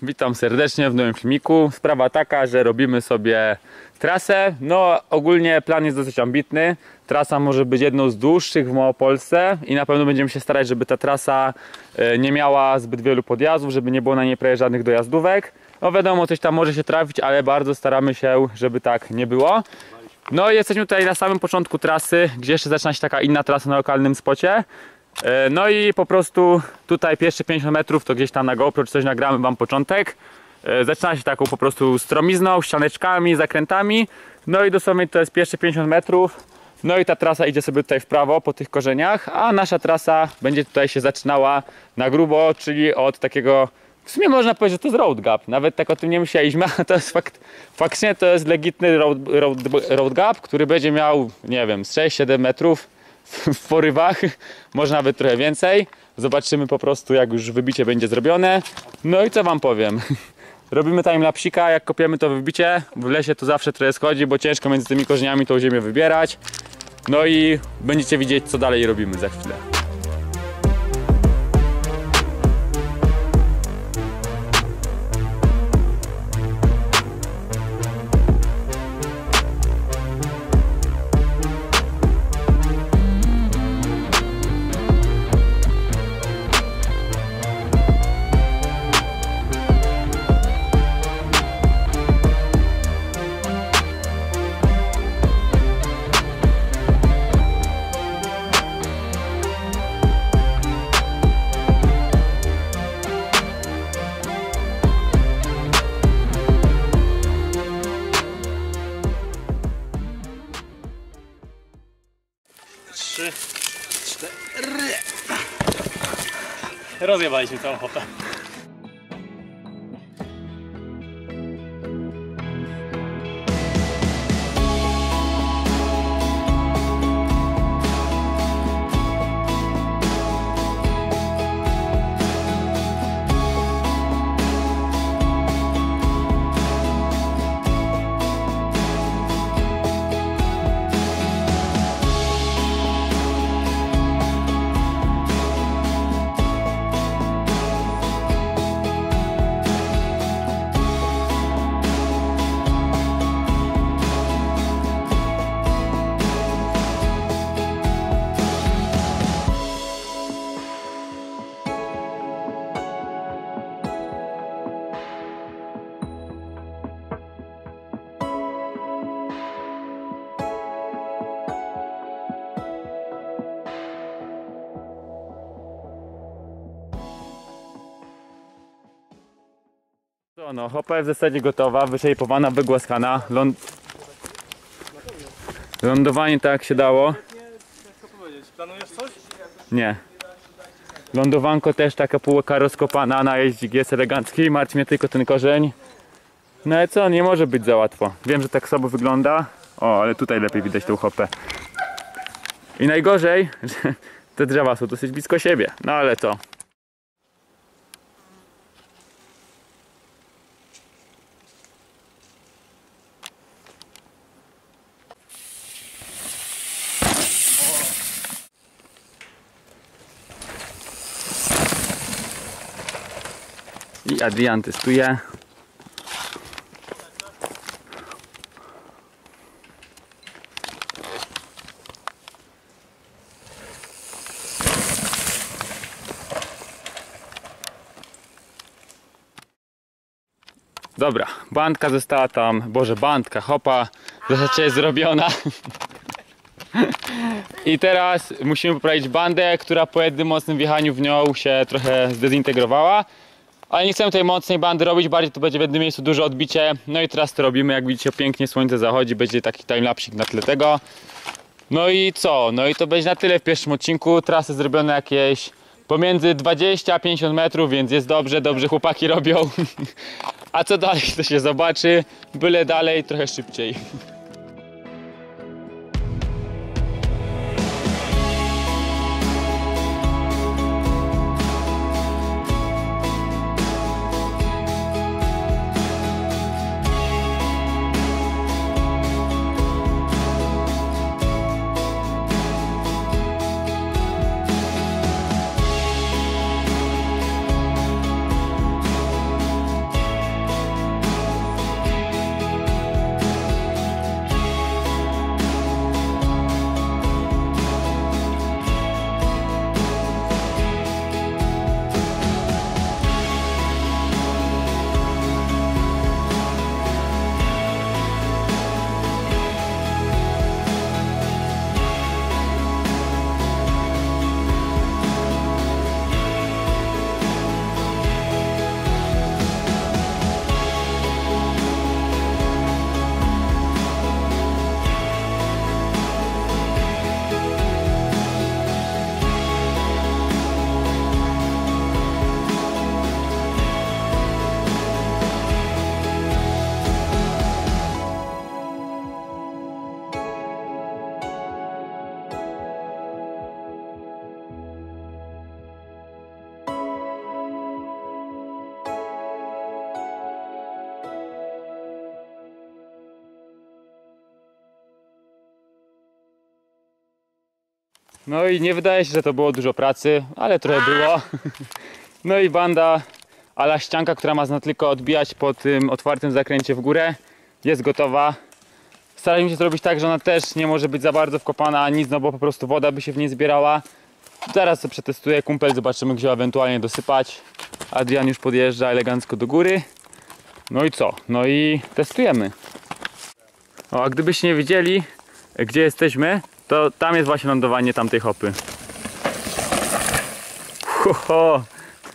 witam serdecznie w nowym filmiku. Sprawa taka, że robimy sobie trasę. No ogólnie plan jest dosyć ambitny. Trasa może być jedną z dłuższych w Małopolsce i na pewno będziemy się starać, żeby ta trasa nie miała zbyt wielu podjazdów, żeby nie było na niej prawie żadnych dojazdówek. No wiadomo, coś tam może się trafić, ale bardzo staramy się, żeby tak nie było. No i jesteśmy tutaj na samym początku trasy, gdzie jeszcze zaczyna się taka inna trasa na lokalnym spocie. No i po prostu tutaj pierwsze 50 metrów to gdzieś tam na GoPro czy coś nagramy wam początek. Zaczyna się taką po prostu stromizną, ścianeczkami, zakrętami. No i dosłownie to jest pierwsze 50 metrów. No i ta trasa idzie sobie tutaj w prawo po tych korzeniach, a nasza trasa będzie tutaj się zaczynała na grubo, czyli od takiego, w sumie można powiedzieć, że to jest road gap. Nawet tak o tym nie myśleliśmy, a to jest faktycznie to jest legitny road gap, który będzie miał, nie wiem, z 6-7 metrów w porywach, może nawet trochę więcej. Zobaczymy po prostu, jak już wybicie będzie zrobione. No i co wam powiem, robimy timelapsika, jak kopiemy to wybicie. W lesie to zawsze trochę schodzi, bo ciężko między tymi korzeniami tą ziemię wybierać. No i będziecie widzieć, co dalej robimy za chwilę. Rozjebaliśmy całą ochotę. No, hopa jest w zasadzie gotowa, wyszejpowana, wygłaskana. Lądowanie tak jak się dało. Planujesz coś? Nie. Lądowanko też taka półka rozkopana, najeździk jest elegancki, martwi mnie tylko ten korzeń. No ale co, nie może być za łatwo. Wiem, że tak słabo wygląda. O, ale tutaj lepiej widać tą hopę. I najgorzej, że te drzewa są dosyć blisko siebie. No ale to. I Adrian testuje. Dobra, bandka została tam, bandka, hopa w zasadzie jest zrobiona. I teraz musimy poprawić bandę, która po jednym mocnym wjechaniu w nią się trochę zdezintegrowała. Ale nie chcemy tej mocnej bandy robić, bardziej to będzie w jednym miejscu duże odbicie. No i teraz to robimy, jak widzicie pięknie słońce zachodzi, będzie taki timelapsik na tle tego. No i co? No i to będzie na tyle w pierwszym odcinku. Trasy zrobione jakieś pomiędzy 20 a 50 metrów, więc jest dobrze, dobrze chłopaki robią. A co dalej to się zobaczy, byle dalej trochę szybciej. No i nie wydaje się, że to było dużo pracy, ale trochę było. No i banda ala ścianka, która ma tylko odbijać po tym otwartym zakręcie w górę, jest gotowa. Staraliśmy się zrobić tak, że ona też nie może być za bardzo wkopana nic, no bo po prostu woda by się w niej zbierała. Zaraz to przetestuję, kumpel, zobaczymy gdzie ewentualnie dosypać. Adrian już podjeżdża elegancko do góry. No i co? No i testujemy. O, a gdybyście nie wiedzieli, gdzie jesteśmy, to tam jest właśnie lądowanie tamtej hopy. Ho.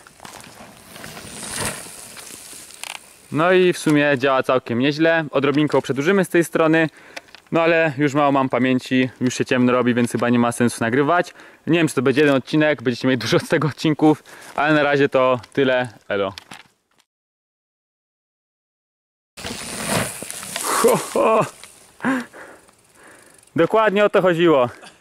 No i w sumie działa całkiem nieźle. Odrobinkę przedłużymy z tej strony. No ale już mało mam pamięci, już się ciemno robi, więc chyba nie ma sensu nagrywać. Nie wiem, czy to będzie jeden odcinek, będziecie mieli dużo z tego odcinków, ale na razie to tyle. Elo. Dokładnie o to chodziło.